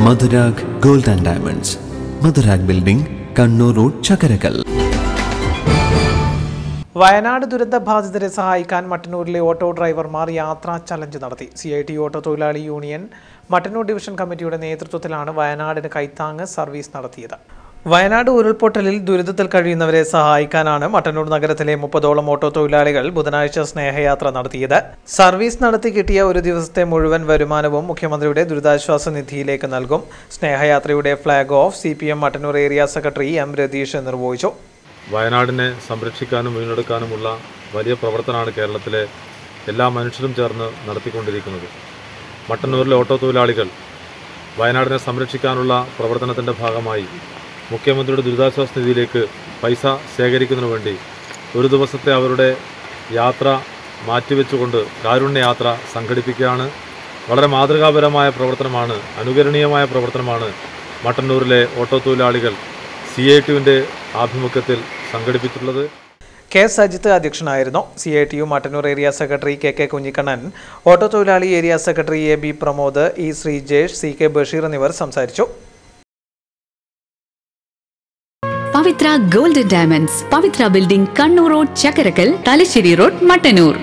Madhurag gold and diamonds, Madhurag building, Kannur road, Chakkarakkal. Wayanad ദുരന്തബാധിതരെ സഹായിക്കാൻ മട്ടന്നൂരിലെ ഓട്ടോ ഡ്രൈവർമാർ യാത്രാ ചലഞ്ച് നടത്തി. CIT ഓട്ടോ തൊഴിലാളി യൂണിയൻ മട്ടന്നൂർ ഡിവിഷൻ കമ്മിറ്റിയുടെ നേതൃത്വത്തിലാണ് വയനാടിന് കൈത്താങ്ങ് സർവീസ് നടത്തിയത്. വയനാട് ഉരുൾപൊട്ടലിൽ ദുരിതത്തിൽ കഴിയുന്നവരെ സഹായിക്കാനാണ് മട്ടന്നൂർ നഗരത്തിലെ 30ഓളം ഓട്ടോ തൊഴിലാളികൾ ബുധനാഴ്ച സ്നേഹയാത്ര നടത്തിയത്. സർവീസ് നടത്തി കിട്ടിയ ഒരു ദിവസത്തെ മുഴുവൻ വരുമാനവും മുഖ്യമന്ത്രിയുടെ ദുരിതാശ്വാസ നിധിയിലേക്ക് നൽകും. സ്നേഹയാത്രയുടെ flag off CPM Mattannur area secretary M Ratheesh നിർവഹിച്ചു. വയനാടിനെ സംരക്ഷിക്കാനും വീണ്ടെടുക്കാനുമുള്ള വലിയ പ്രവർത്തനമാണ് കേരളത്തിലെ എല്ലാ മനുഷ്യരും ചേർന്ന് നടത്തിക്കൊണ്ടിരിക്കുന്നത്. മട്ടന്നൂരിലെ ഓട്ടോ തൊഴിലാളികൾ വയനാടിനെ സംരക്ഷിക്കാനുള്ള പ്രവർത്തനത്തിൻ്റെ ഭാഗമായി മുഖ്യമന്ത്രിയുടെ ദുരിതാശ്വാസ നിധിയിലേക്ക് പൈസ ശേഖരിക്കുന്നതിന് വേണ്ടി ഒരു ദിവസത്തെ അവരുടെ യാത്ര മാറ്റിവെച്ചുകൊണ്ട് കാരുണ്യയാത്ര സംഘടിപ്പിക്കുകയാണ്. വളരെ മാതൃകാപരമായ പ്രവർത്തനമാണ്, അനുകരണീയമായ പ്രവർത്തനമാണ് മട്ടന്നൂരിലെ ഓട്ടോ തൊഴിലാളികൾ CITയുടെ ആഭിമുഖ്യത്തിൽ സംഘടിപ്പിച്ചിട്ടുള്ളത്. K. സജിത്ത് അധ്യക്ഷനായിരുന്നു. CITU Mattannur area secretary KK Kunhikannan, auto തൊഴിലാളി area secretary AB Pramod, E. Sreejesh, CK Basheer എന്നിവർ സംസാരിച്ചു. Pavithra gold and diamonds, Pavithra building, Kannur road, Chakkarakkal, Thalassery road, Mattannur.